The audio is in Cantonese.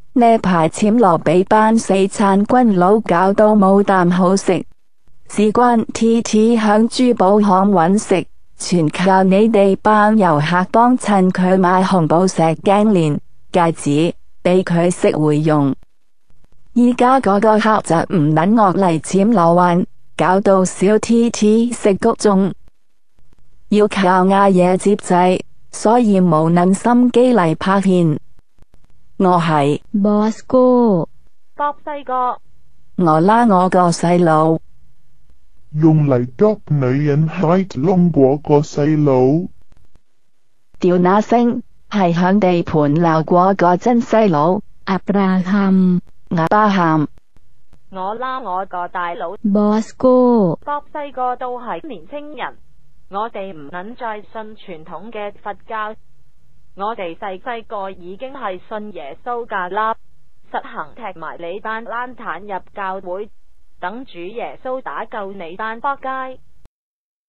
呢排暹羅俾班死撐軍佬搞到冇啖好食，事關 TT 響珠寶行搵食，全靠你哋班遊客幫襯佢買紅寶石頸鏈、戒指，俾佢識回用。依家嗰個客就唔撚我嚟暹羅玩，搞到小 TT 食谷種，要靠嗌嘢接濟，所以冇撚心機嚟拍片。我係 Boss 哥， 博西哥， 我拉我個細佬， 用嚟捉女人開窿嗰個細佬， 屌那聲，係響地盤鬧過個真細佬，阿巴喊， 我拉我個大佬 Boss 哥， 博西哥都係年青人，我哋唔撚再信傳統嘅佛教，我哋細個已經係信耶穌㗎啦，實行踢埋你班爛攤入教會，等主耶穌打救你班仆街。